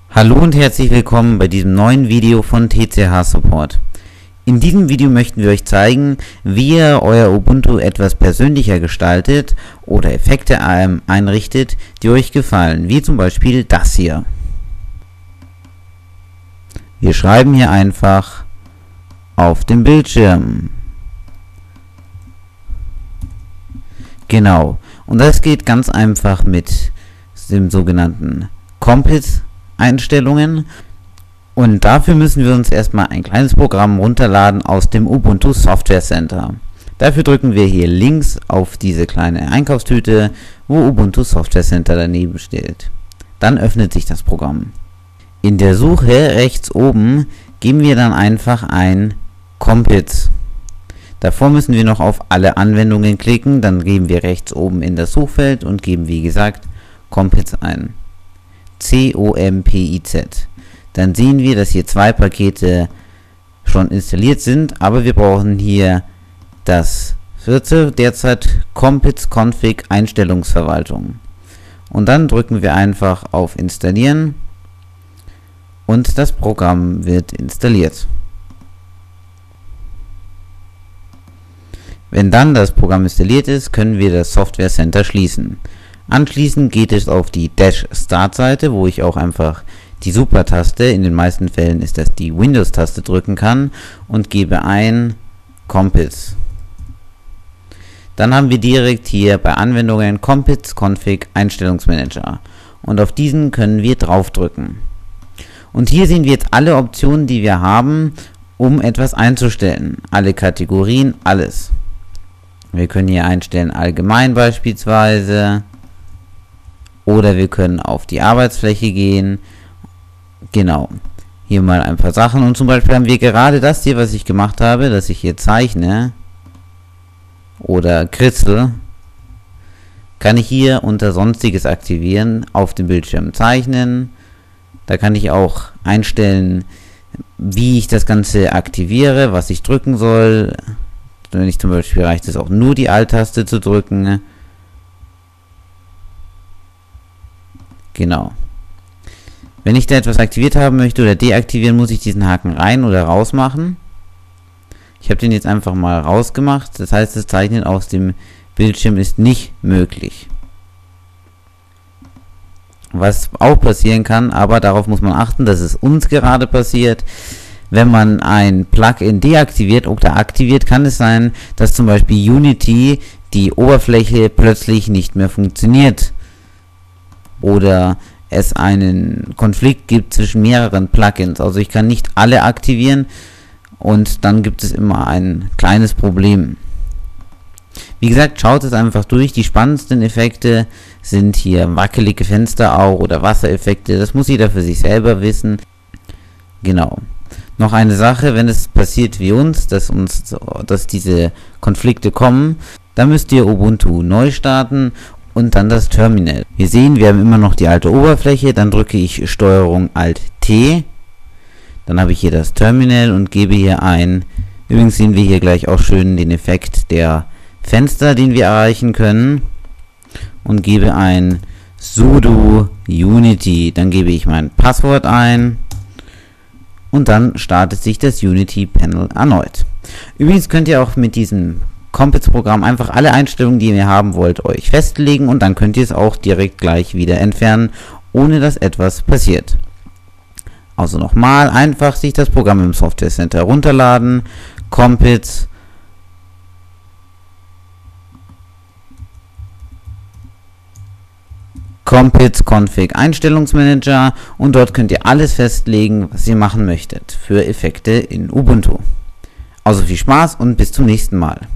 Hallo und herzlich willkommen bei diesem neuen Video von TCH Support. In diesem Video möchten wir euch zeigen, wie ihr euer Ubuntu etwas persönlicher gestaltet oder Effekte einrichtet, die euch gefallen, wie zum Beispiel das hier. Wir schreiben hier einfach auf dem Bildschirm. Genau, und das geht ganz einfach mit dem sogenannten Compiz-Einstellungen. Und dafür müssen wir uns erstmal ein kleines Programm runterladen aus dem Ubuntu Software Center. Dafür drücken wir hier links auf diese kleine Einkaufstüte, wo Ubuntu Software Center daneben steht. Dann öffnet sich das Programm. In der Suche rechts oben geben wir dann einfach ein Compiz. Davor müssen wir noch auf alle Anwendungen klicken, dann geben wir rechts oben in das Suchfeld und geben wie gesagt Compiz ein. C-O-M-P-I-Z. Dann sehen wir, dass hier zwei Pakete schon installiert sind, aber wir brauchen hier das vierte, derzeit Compiz Config Einstellungsverwaltung. Und dann drücken wir einfach auf Installieren und das Programm wird installiert. Wenn dann das Programm installiert ist, können wir das Software Center schließen. Anschließend geht es auf die Dash-Start-Seite, wo ich auch einfach die Super-Taste, in den meisten Fällen ist das die Windows-Taste, drücken kann und gebe ein Compiz. Dann haben wir direkt hier bei Anwendungen Compiz Config Einstellungsmanager und auf diesen können wir draufdrücken. Und hier sehen wir jetzt alle Optionen, die wir haben, um etwas einzustellen. Alle Kategorien, alles. Wir können hier einstellen allgemein beispielsweise oder wir können auf die Arbeitsfläche gehen. Genau, hier mal ein paar Sachen und zum Beispiel haben wir gerade das hier, was ich gemacht habe, dass ich hier zeichne oder kritzel, kann ich hier unter Sonstiges aktivieren, auf dem Bildschirm zeichnen. Da kann ich auch einstellen, wie ich das Ganze aktiviere, was ich drücken soll. Wenn ich zum Beispiel, reicht es auch nur die Alt-Taste zu drücken. Genau. Wenn ich da etwas aktiviert haben möchte oder deaktivieren, muss ich diesen Haken rein oder raus machen. Ich habe den jetzt einfach mal rausgemacht. Das heißt, das Zeichnen aus dem Bildschirm ist nicht möglich. Was auch passieren kann, aber darauf muss man achten, dass es uns gerade passiert. Wenn man ein Plugin deaktiviert oder aktiviert, kann es sein, dass zum Beispiel Unity, die Oberfläche, plötzlich nicht mehr funktioniert. Oder es einen Konflikt gibt zwischen mehreren Plugins. Also ich kann nicht alle aktivieren und dann gibt es immer ein kleines Problem. Wie gesagt, schaut es einfach durch. Die spannendsten Effekte sind hier wackelige Fenster auch oder Wassereffekte. Das muss jeder für sich selber wissen. Genau. Noch eine Sache, wenn es passiert wie uns, dass diese Konflikte kommen, dann müsst ihr Ubuntu neu starten und dann das Terminal. Wir sehen, wir haben immer noch die alte Oberfläche, dann drücke ich STRG Alt T, dann habe ich hier das Terminal und gebe hier ein, übrigens sehen wir hier gleich auch schön den Effekt der Fenster, den wir erreichen können, und gebe ein sudo Unity, dann gebe ich mein Passwort ein und dann startet sich das Unity Panel erneut. Übrigens könnt ihr auch mit diesem Compiz-Programm einfach alle Einstellungen, die ihr haben wollt, euch festlegen und dann könnt ihr es auch direkt gleich wieder entfernen, ohne dass etwas passiert. Also nochmal, einfach sich das Programm im Software Center runterladen, Compiz, Config Einstellungsmanager und dort könnt ihr alles festlegen, was ihr machen möchtet für Effekte in Ubuntu. Also viel Spaß und bis zum nächsten Mal.